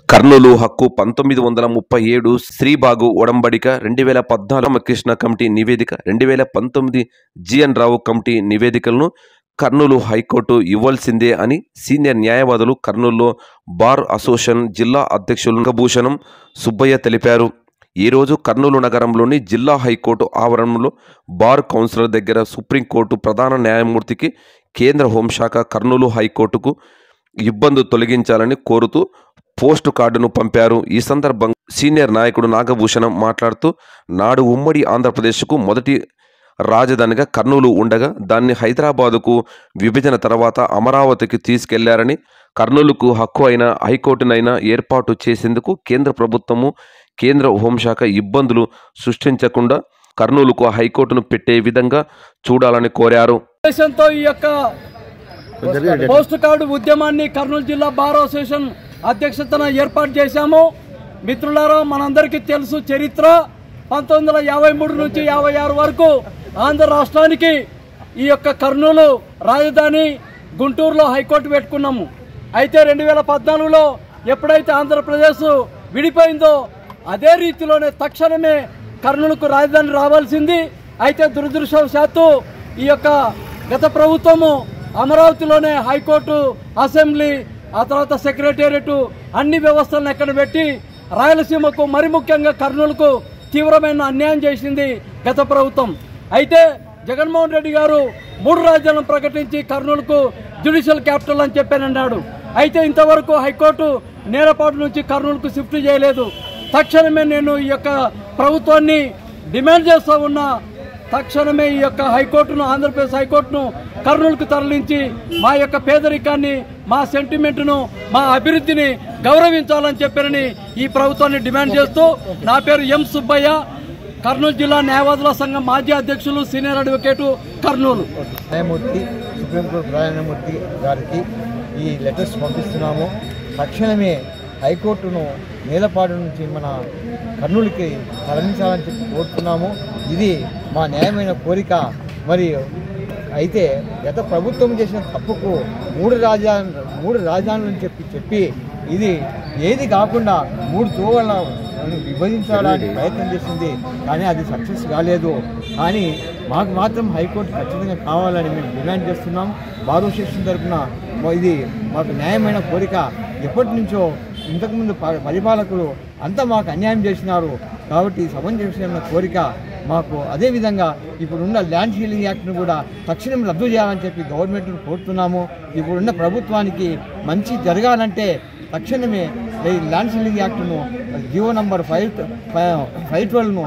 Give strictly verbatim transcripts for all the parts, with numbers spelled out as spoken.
కర్నూలు హక్కు పంతొమ్మిది వందల ముప్పై ఏడు శ్రీబాగు ఒడంబడిక రెండు వేల పద్నాలుగు రామకృష్ణ కమిటీ నివేదిక రెండు వేల పంతొమ్మిది జిఎన్ రావు కమిటీ నివేదికలను కర్నూలు హైకోర్టు ఇవ్వాల్సిందే అని సీనియర్ న్యాయవాదులు కర్నూలులో బార్ అసోసియేషన్ జిల్లా అధ్యక్షులు నాగభూషణం సుబ్బయ్య తెలిపారు. ఈరోజు కర్నూలు నగరంలోని జిల్లా హైకోర్టు ఆవరణలో బార్ కౌన్సిలర్ దగ్గర సుప్రీంకోర్టు ప్రధాన న్యాయమూర్తికి కేంద్ర హోంశాఖ కర్నూలు హైకోర్టుకు ఇబ్బందులు తొలగించాలని కోరుతూ పోస్టు కార్డును పంపారు. ఈ సందర్భంగా సీనియర్ నాయకుడు నాగభూషణం మాట్లాడుతూ, నాడు ఉమ్మడి ఆంధ్రప్రదేశ్కు మొదటి రాజధానిగా కర్నూలు ఉండగా దాన్ని హైదరాబాదుకు విభజన తర్వాత అమరావతికి తీసుకెళ్లారని, కర్నూలుకు హక్కు అయిన హైకోర్టునైనా ఏర్పాటు చేసేందుకు కేంద్ర ప్రభుత్వము కేంద్ర హోంశాఖ ఇబ్బందులు సృష్టించకుండా కర్నూలుకు హైకోర్టును పెట్టే విధంగా చూడాలని కోరారు. పోస్టు కార్డు ఉద్యమాన్ని కర్నూలు జిల్లా బార్ అసోసియేషన్ అధ్యక్షతన ఏర్పాటు చేశాము. మిత్రులారా, మనందరికీ తెలుసు చరిత్ర. పంతొమ్మిది వందల యాభై మూడు నుంచి యాభై ఆరు వరకు ఆంధ్ర రాష్ట్రానికి ఈ యొక్క కర్నూలు రాజధాని, గుంటూరులో హైకోర్టు పెట్టుకున్నాము. అయితే రెండు వేల పద్నాలుగులో ఎప్పుడైతే ఆంధ్రప్రదేశ్ విడిపోయిందో అదే రీతిలోనే తక్షణమే కర్నూలుకు రాజధాని రావాల్సింది. అయితే దురదృష్టవశాత్తు ఈ యొక్క గత ప్రభుత్వము అమరావతిలోనే హైకోర్టు, అసెంబ్లీ, ఆ తర్వాత సెక్రటేరియట్ అన్ని వ్యవస్థలను ఎక్కడ పెట్టి రాయలసీమకు మరి ముఖ్యంగా కర్నూలుకు తీవ్రమైన అన్యాయం చేసింది గత ప్రభుత్వం. అయితే జగన్మోహన్ రెడ్డి గారు మూడు రాజ్యాలను ప్రకటించి కర్నూలుకు జ్యుడిషియల్ క్యాపిటల్ అని చెప్పానన్నాడు. అయితే ఇంతవరకు హైకోర్టు నేరపాటు నుంచి కర్నూలుకు షిఫ్ట్ చేయలేదు. తక్షణమే నేను ఈ యొక్క ప్రభుత్వాన్ని డిమాండ్ చేస్తూ ఉన్నా, తక్షణమే ఈ యొక్క హైకోర్టును, ఆంధ్రప్రదేశ్ హైకోర్టును కర్నూలుకు తరలించి మా యొక్క పేదరికాన్ని, మా సెంటిమెంట్ను, మా అభివృద్ధిని గౌరవించాలని చెప్పారని ఈ ప్రభుత్వాన్ని డిమాండ్ చేస్తూ, నా పేరు ఎం సుబ్బయ్య, కర్నూలు జిల్లా న్యాయవాదుల సంఘం మాజీ అధ్యక్షులు, సీనియర్ అడ్వకేటు, కర్నూలు. న్యాయమూర్తి, సుప్రీంకోర్టు ప్రధాన న్యాయమూర్తి గారికి ఈ లెటర్స్ పంపిస్తున్నాము. తక్షణమే హైకోర్టును నేలపాడు నుంచి మన కర్నూలుకి తరలించాలని చెప్పి కోరుతున్నాము. ఇది మా న్యాయమైన కోరిక. మరి అయితే గత ప్రభుత్వం చేసిన తప్పుకు మూడు రాజధాని మూడు రాజధానులని చెప్పి చెప్పి ఇది ఏది కాకుండా మూడు తోవలను విభజించడానికి ప్రయత్నం చేసింది. కానీ అది సక్సెస్ కాలేదు. కానీ మాకు మాత్రం హైకోర్టు ఖచ్చితంగా కావాలని మేము డిమాండ్ చేస్తున్నాం. బార్ అసోసియేషన్ తరఫున ఇది మాకు న్యాయమైన కోరిక. ఎప్పటి నుంచో ఇంతకుముందు పరిపాలకులు అంతా మాకు అన్యాయం చేసినారు. కాబట్టి సమంజసమైన కోరిక మాకు. అదేవిధంగా ఇప్పుడున్న ల్యాండ్ సీలింగ్ యాక్ట్ను కూడా తక్షణం రద్దు చేయాలని చెప్పి గవర్నమెంట్ను కోరుతున్నాము. ఇప్పుడున్న ప్రభుత్వానికి మంచి జరగాలంటే తక్షణమే ల్యాండ్ సీలింగ్ యాక్ట్ను జియో నంబర్ ఫైవ్ ఫైవ్ ట్వెల్వ్ను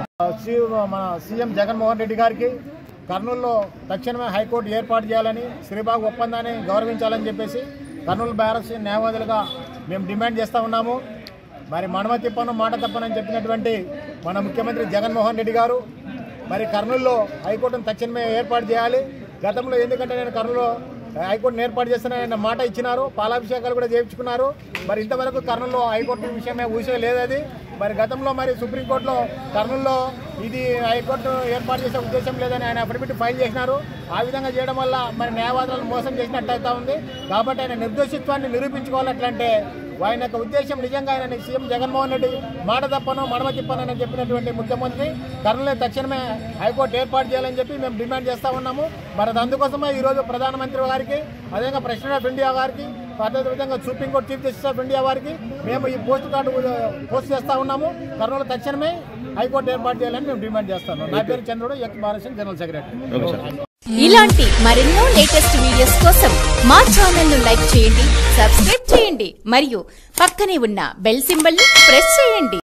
మన సీఎం జగన్మోహన్ రెడ్డి గారికి కర్నూలులో తక్షణమే హైకోర్టు ఏర్పాటు చేయాలని, శ్రీబాగు ఒప్పందాన్ని గౌరవించాలని చెప్పేసి కర్నూలు బార్ అసోసియేషన్ న్యాయవాదులుగా మేము డిమాండ్ చేస్తూ ఉన్నాము. మరి మడమ తిప్పను మాట తప్పనని చెప్పినటువంటి మన ముఖ్యమంత్రి జగన్మోహన్ రెడ్డి గారు మరి కర్నూలులో హైకోర్టును తక్షణమే ఏర్పాటు చేయాలి. గతంలో ఎందుకంటే నేను కర్నూలులో హైకోర్టును ఏర్పాటు చేస్తానని మాట ఇచ్చినారు, పాలాభిషేకాలు కూడా చేయించుకున్నారు. మరి ఇంతవరకు కర్నూలులో హైకోర్టు విషయమే ఊసే లేదు. అది మరి గతంలో మరి సుప్రీంకోర్టులో కర్నూలులో ఇది హైకోర్టు ఏర్పాటు చేసే ఉద్దేశం లేదని ఆయన అఫిడవిట్ ఫైల్ చేసినారు. ఆ విధంగా చేయడం వల్ల మరి న్యాయవాదులను మోసం చేసినట్టు అవుతా ఉంది. కాబట్టి ఆయన నిర్దోషిత్వాన్ని నిరూపించుకోవాలంటే ఆయన యొక్క ఉద్దేశం నిజంగా ఆయన సీఎం జగన్మోహన్ రెడ్డి మాట తప్పను మడమ తిప్పనని చెప్పినటువంటి ముఖ్యమంత్రి కర్నూలు తక్షణమే హైకోర్టు ఏర్పాటు చేయాలని చెప్పి మేము డిమాండ్ చేస్తూ ఉన్నాము. మరి అందుకోసమే ఈరోజు ప్రధానమంత్రి గారికి, అదేవిధంగా ప్రెసిడెంట్ ఆఫ్ ఇండియా గారికి, అదేవిధంగా supreme court chief justice of India వారికి మేము ఈ పోస్ట్ కార్డు పోస్ట్ చేస్తూ ఉన్నాము. కర్నూలు తక్షణమే హైకోర్టు ఏర్పాటు చేయాలని మేము డిమాండ్ చేస్తాము. నా పేరు చంద్రుడు, ఎక్స్ భారత జనరల్ సెక్రటరీ. ఇలాంటి మరెన్నో లేటెస్ట్ వీడియోస్ కోసం మా ఛానల్ ను లైక్ చేయండి, సబ్స్క్రైబ్ చేయండి మరియు పక్కనే ఉన్న బెల్ సింబల్ ని ప్రెస్ చేయండి.